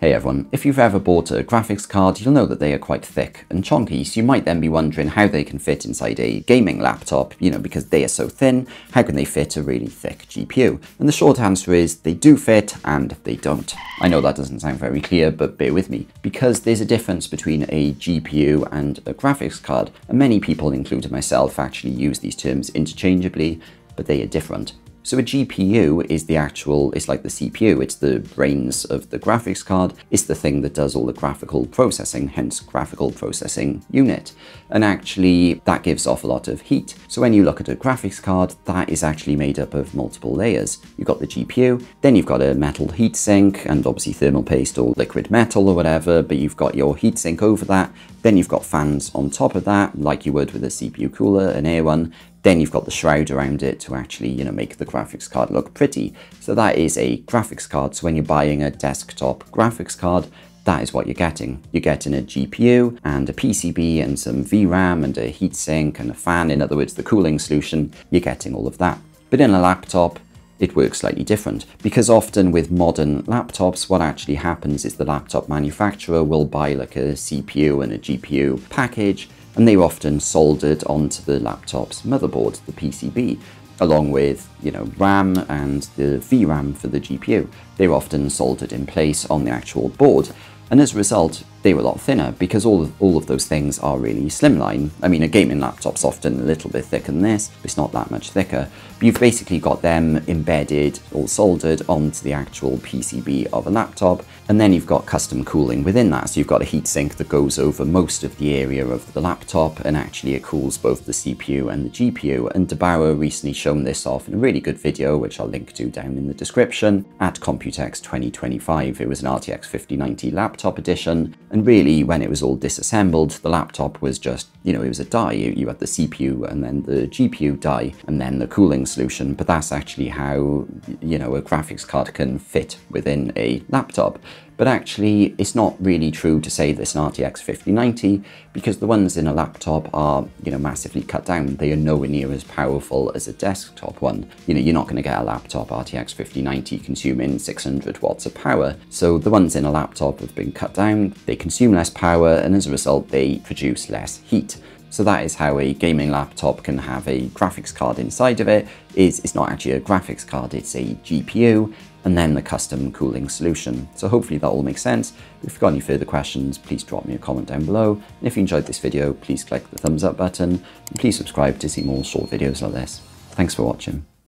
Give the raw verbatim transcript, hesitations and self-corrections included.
Hey everyone, if you've ever bought a graphics card, you'll know that they are quite thick and chunky, so you might then be wondering how they can fit inside a gaming laptop, you know, because they are so thin, how can they fit a really thick G P U? And the short answer is they do fit and they don't. I know that doesn't sound very clear, but bear with me, because there's a difference between a G P U and a graphics card, and many people, including myself, actually use these terms interchangeably, but they are different. So a G P U is the actual, it's like the C P U, it's the brains of the graphics card, it's the thing that does all the graphical processing, hence graphical processing unit. And actually that gives off a lot of heat. So when you look at a graphics card, that is actually made up of multiple layers. You've got the G P U, then you've got a metal heatsink and obviously thermal paste or liquid metal or whatever, but you've got your heatsink over that. Then you've got fans on top of that, like you would with a C P U cooler, an air one. Then you've got the shroud around it to actually, you know, make the graphics card look pretty. So that is a graphics card. So when you're buying a desktop graphics card, that is what you're getting. You're getting a G P U and a P C B and some V RAM and a heatsink and a fan. In other words, the cooling solution, you're getting all of that. But in a laptop, it works slightly different, because often with modern laptops, what actually happens is the laptop manufacturer will buy like a C P U and a G P U package, and they're often soldered onto the laptop's motherboard, the P C B, along with, you know, RAM and the V RAM for the G P U. They're often soldered in place on the actual board. And as a result, they were a lot thinner because all of, all of those things are really slimline. I mean, a gaming laptop's often a little bit thicker than this, but it's not that much thicker. But you've basically got them embedded or soldered onto the actual P C B of a laptop. And then you've got custom cooling within that. So you've got a heatsink that goes over most of the area of the laptop, and actually it cools both the C P U and the G P U. And Debauer recently shown this off in a really good video, which I'll link to down in the description, at Computex twenty twenty-five. It was an R T X fifty ninety laptop edition. And really, when it was all disassembled, the laptop was just, you know, it was a die. You, you had the C P U and then the G P U die and then the cooling solution. But that's actually how, you know, a graphics card can fit within a laptop. But actually, it's not really true to say this an R T X fifty ninety, because the ones in a laptop are, you know, massively cut down. They are nowhere near as powerful as a desktop one. You know, you're not going to get a laptop R T X fifty ninety consuming six hundred watts of power. So the ones in a laptop have been cut down, they consume less power, and as a result, they produce less heat. So that is how a gaming laptop can have a graphics card inside of it. Is it's not actually a graphics card, it's a G P U, and then the custom cooling solution. So hopefully that all makes sense. If you've got any further questions, please drop me a comment down below. And if you enjoyed this video, please click the thumbs up button, and please subscribe to see more short videos like this. Thanks for watching.